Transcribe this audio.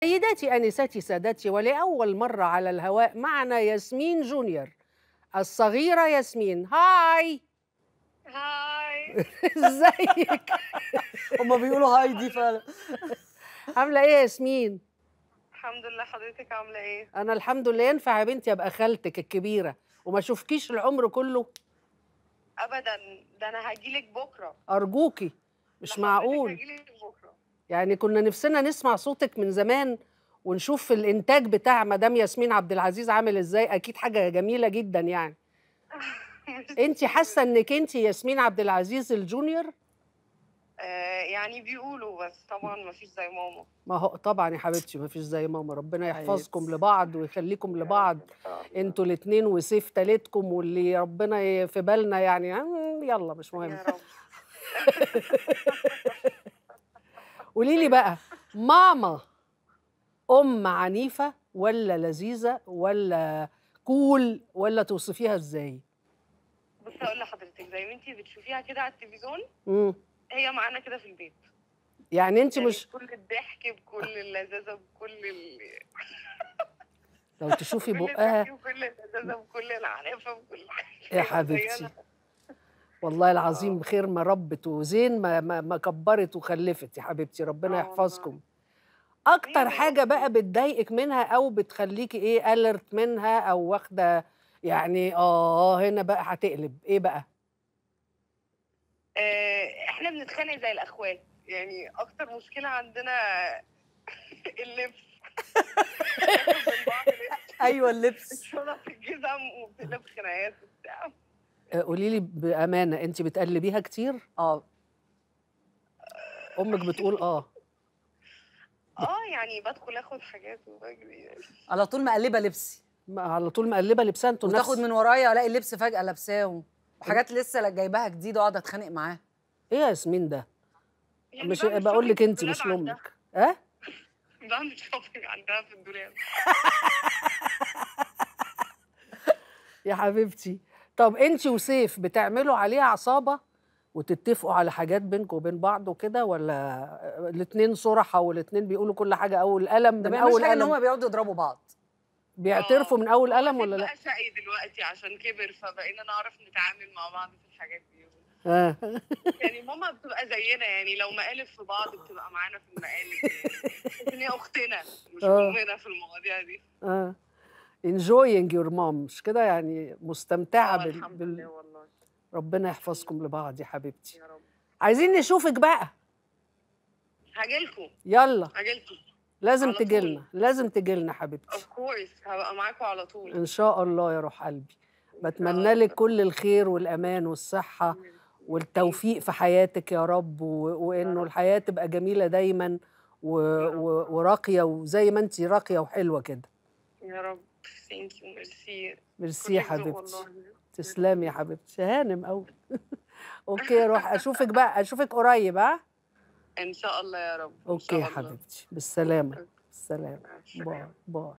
سيداتي أنساتي سادتي، ولأول مرة على الهواء معنا ياسمين جونيور الصغيرة ياسمين. هاي. هاي. ازيك؟ هما بيقولوا هاي دي فعلا. عاملة ايه يا ياسمين؟ الحمد لله، حضرتك عاملة ايه؟ أنا الحمد لله. ينفع يا بنتي أبقى خالتك الكبيرة وما أشوفكيش العمر كله؟ أبدا، ده أنا هجيلك بكرة. أرجوكي، مش معقول. هجيلك بكرة. يعني كنا نفسنا نسمع صوتك من زمان ونشوف الإنتاج بتاع مدام ياسمين عبد العزيز عامل ازاي. أكيد حاجة جميلة جدا يعني. أنت حاسة إنك أنت ياسمين عبد العزيز الجونيور؟ يعني بيقولوا، بس طبعا ما فيش زي ماما. ما هو طبعا يا حبيبتي ما فيش زي ماما. ربنا يحفظكم لبعض ويخليكم لبعض انتوا الاتنين وسيف تالتكم واللي ربنا في بالنا يعني. يلا مش مهم. يا رب. قولي لي بقى، ماما أم عنيفة ولا لذيذة ولا كول ولا توصفيها ازاي؟ بصي أقول لحضرتك، زي ما انتي بتشوفيها كده على التلفزيون، هي معانا كده في البيت. يعني انت يعني مش بكل الضحك، بكل اللذاذة، بكل لو تشوفي بكل بقها الضحك، بكل اللذاذة، بكل العنافة، بكل يا حاجة حبيبتي. زينا. والله العظيم خير ما ربت وزين ما كبرت وخلفت يا حبيبتي. ربنا والله. يحفظكم. اكتر مين يا حاجه أختي؟ بقى بتضايقك منها او بتخليكي ايه الرت منها او واخده يعني هنا بقى هتقلب ايه بقى؟ احنا بنتخانق زي الاخوات، يعني اكتر مشكله عندنا اللبس. بناخد من بعض لبس، ايوه اللبس. الشنط، الجزم، وبتقلب خناقات وبتاع. قولي لي بامانه، انت بتقلبيها كتير؟ امك بتقول يعني بدخل اخد حاجات وبجري يعني. على طول مقلبه لبسي، على طول مقلبه لبسها. انتوا وتاخد من ورايا الاقي اللبس فجاه لابساه وحاجات لسه جايباها جديده واقعد اتخانق معاها. ايه يا ياسمين ده؟ يعني مش بعمل بقول لك شوبينج انت في مش الدولاب عندها. لامك. بعمل شوبينج عندها في الدولاب. يا حبيبتي. طب انت وسيف بتعملوا عليه عصابه وتتفقوا على حاجات بينكم وبين بعض وكده، ولا الاتنين صرحة والاتنين بيقولوا كل حاجة أول قلم ده من ما بيعملوش أول حاجه ان قلم؟ هما بيقعدوا يضربوا بعض. بيعترفوا من أول قلم ولا سيف لا؟ بقى شقي دلوقتي عشان كبر، فبقينا نعرف نتعامل مع بعض في الحاجات دي. يعني ماما بتبقى زينا، يعني لو مقالب في بعض بتبقى معانا في المقالب، يعني هي اختنا مش امنا في المواضيع دي. enjoying your mom، مش كده يعني؟ مستمتعة الحمد لله والله. ربنا يحفظكم لبعض يا حبيبتي. يا رب. عايزين نشوفك بقى. هاجيلكم. يلا هاجيلكم. لازم على تجيلنا، طول. لازم تجيلنا حبيبتي. اوف كورس، هبقى معاكم على طول. إن شاء الله يا روح قلبي. بتمنى لك كل الخير والأمان والصحة والتوفيق في حياتك يا رب، وإنه الحياة تبقى جميلة دايما وراقية، وزي ما أنتي راقية وحلوة كده. يا رب. ثانك يو. ميرسي. ميرسي يا حبيبتي. تسلمي يا حبيبتي. هانم أوي. أوكي، روح أشوفك بقى، أشوفك قريب. إن شاء الله يا رب. أوكي يا حبيبتي، بالسلامة. بالسلامة. باي باي.